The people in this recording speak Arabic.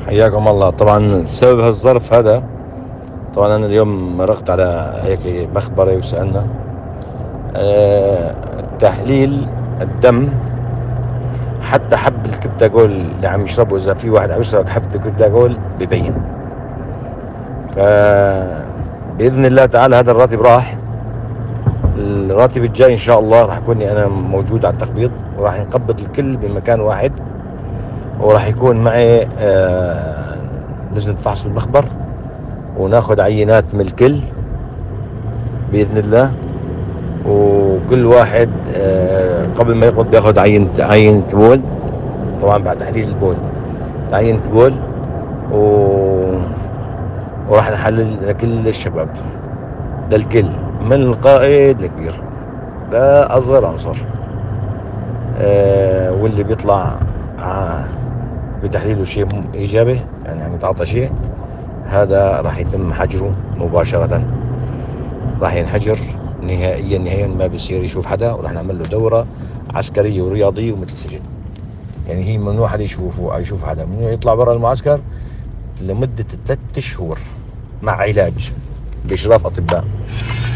حياكم الله. طبعا سبب هالظرف هذا، طبعا أنا اليوم مرقت على هيك مخبري وسألنا تحليل الدم، حتى حب الكبتاجول اللي عم يشربه، إذا في واحد عم يشرب حبة الكبتاجول ببين. فبإذن الله تعالى هذا الراتب راح. الراتب الجاي إن شاء الله راح أكون أنا موجود على التقبيض، وراح نقبض الكل بمكان واحد، وراح يكون معي لجنة فحص المخبر، وناخذ عينات من الكل بإذن الله. وكل واحد قبل ما يقبض بياخذ عينة بول، طبعا بعد تحليل البول عينة بول، وراح نحلل لكل الشباب، للكل من القائد الكبير لا أصغر عنصر. واللي بيطلع بتحليله شيء إيجابي، يعني عم يتعاطى شيء، هذا راح يتم حجره مباشرة، راح ينحجر نهائيا ما بيصير يشوف حدا، وراح نعمل له دورة عسكرية ورياضية ومثل سجن. يعني هي ممنوع حدا يشوفه أو يشوف حدا، ممنوع يطلع برا المعسكر لمدة 3 شهور مع علاج بإشراف أطباء.